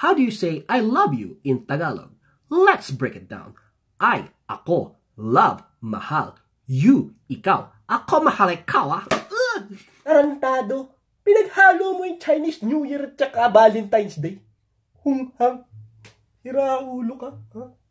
How do you say I love you in Tagalog? Let's break it down. I, ako, love, mahal. You, ikaw. Ako mahal ikaw, ah. Arantado, pinaghalo mo yung Chinese New Year at saka Valentine's Day. Hunghang, hiraulo ka, ha?